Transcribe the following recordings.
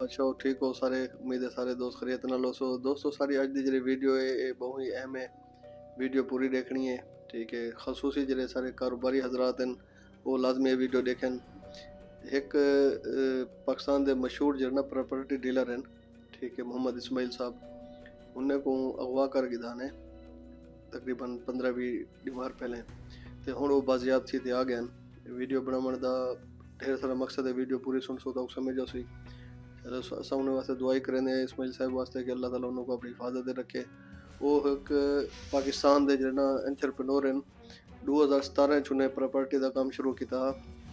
अच्छा हो ठीक हो सारे, उम्मीद है सारे दोस्त खैरियत नाल हो। सो दोस्तों सारी अज दी जेह्ड़ी वीडियो है ये बहुत ही अहम है, वीडियो पूरी देखनी है ठीक है। खसूसी जेह्ड़े सारे कारोबारी हजरात हैं वो लाजमी ये वीडियो देखें। एक पाकिस्तान के मशहूर जेह्ड़े ना प्रॉपर्टी डीलर हैं ठीक है, मोहम्मद इस्माइल साहब, उन्हें को अगवा कर गिदाने तकरीबन 15-20 दिन पहले, तो हुण वो बाजियाब थी ते आ गए हैं। वीडियो बनाने का ढेर सारा मकसद है, वीडियो पूरी सुन सो तो समझ जाओ सी। चलो असां उन्हें वास्ते दुआई करेंगे इस्माइल साहब वास्ते कि अल्लाह ताला उन्होंने अपनी हिफाजत रखे। वो एक पाकिस्तान के जेह्ड़े ना एंटरप्रेन्योर हैं, 2017 च उन्हें प्रॉपर्टी का काम शुरू किया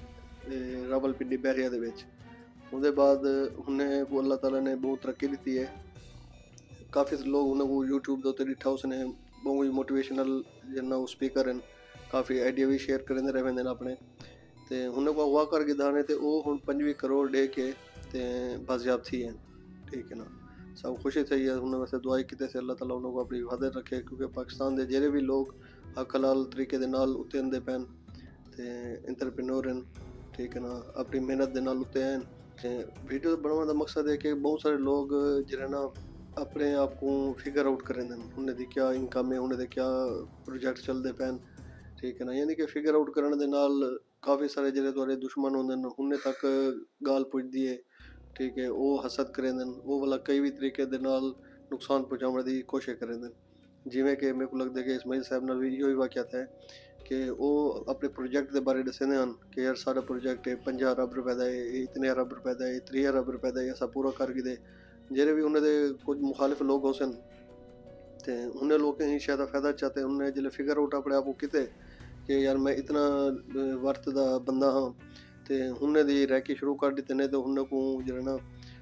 रावलपिंडी बैरिया दे विच। उसके बाद उन्हें को अल्लाह ताला ने बहुत तरक्की दी है। काफ़ी लोग उन्हें को यूट्यूब के उत्ते दिखा, उसने बहुत ही मोटिवेशनल जिन्ना वो स्पीकर हैं, काफ़ी आइडिया भी शेयर करेंदे रहंदे ने अपने। तो उन्हें को अगवा कर गिदाने तो वो हुण 25 करोड़ दे के ते बाजियाब थी हैं ठीक है ना। सब खुशी थी है, उन्हें वैसे दुआई की से अल्लाह ताला उन्होंने अपनी हिफाजत रखे, क्योंकि पाकिस्तान के जेरे भी लोग हक हलाल तरीके दे नाल उत्ते आंदे पैन ते एंटरप्रेन्योर हैं ठीक है ना, अपनी मेहनत के नाल उत्ते हैं। वीडियो बनाने का मकसद है कि बहुत सारे लोग जेह्ड़े ना अपने आप को फिगर आउट करें, उन्हें दी क्या इनकम है, उन्हें दे क्या प्रोजेक्ट चलते पैन ठीक है ना। यानी कि फिगर आउट करने दे नाल काफ़ी सारे जेह्ड़े तुहाडे दुश्मन होंदे न उन्हें तक गाल पुजदी है ठीक है। वो हसद करेंदे न, वो वाला कई भी तरीके दे नाल नुकसान पहुँचाने की कोशिश करेंदे न। जिवें कि मेरे को लगता है कि इस्माइल साहब नाल भी इहो ही वाक़या था कि वो अपने प्रोजेक्ट के बारे दसदे हैं कि यार सारा प्रोजेक्ट है 50 अरब रुपए का है, इतने अरब रुपए का है, 30 अरब रुपए का है, ऐसा पूरा करके दे। जेह्ड़े भी उन्हें दे कुछ मुखालिफ लोग हो सन ते उन्हें लोगों ही शायद फ़ायदा चाहते, उन्हें जिले फिगर आउट अपने आप को किते कि यार मैं इतना वर्थ दा बंदा हाँ, तो उन्हें दी रैकी शुरू कर दी ने। तो उन्हें को जो ना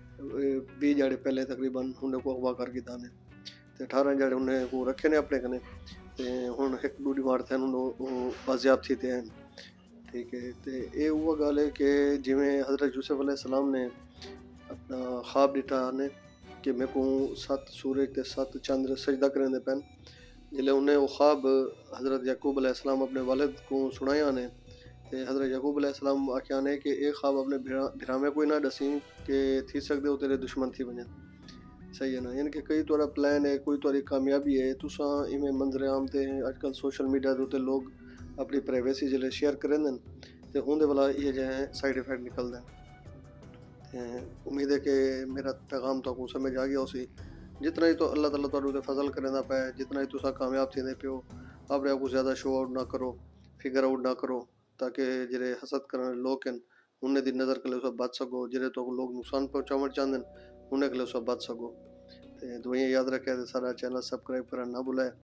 20 जाड़े पहले तकरीबन उन्हें को अगवा कर गिदा ने, तो 18 जाड़े उन्हें को रखे ने अपने कने, तो हुण एक दूडी मार थे बाजियाब थी ते हैं ठीक है। तो ये वो गल है कि जिमें हज़रत यूसुफ अलैहिस्सलाम ने अपना ख्वाब दिता ने कि मेरे को 7 सूरज ते 7 चंद्र सजदा करेंदे पैन। जिले उन्हें वो ख्वाब हज़रत याकूब अलैहिस्सलाम अपने वालिद को सुनाया ने, तो हज़रत याकूब अलैहिस्सलाम आख्या ने कि एक ख्वाब अपने भिरामे कोई ना दसी कि थी सकते हो तेरे दुश्मन थी वजन। सही है ना, यानी कि कई तुहाडा प्लान है, कोई तुहाडी कामयाबी है, तुसां इवें मंजरे आम ते अजकल सोशल मीडिया के उत्ते लोग अपनी प्राइवेसी जिले शेयर करेंदे न, तो उनके वाला ये जो है साइड इफेक्ट निकलता है। उम्मीद है कि मेरा पैगाम तो को समझ आ गया उसी। जितना ही तो अल्लाह ताला तुहाडे ते फजल करेंदा पे, जितना ही तुसा कामयाब थींदे पियो, अपने आप को ज़्यादा शो आउट ना करो, फिगर आउट ना करो, ताकि जेह्ड़े हसद करने वाले लोग हैं उन्हें दी नज़र कले सब बच सको, जेह्ड़े तो लोग नुकसान पहुँचाना चाहते हैं उन्हें कले सब बच सको। तो दुआएं याद रखे, सारा चैनल सब्सक्राइब करना ना भुलाए।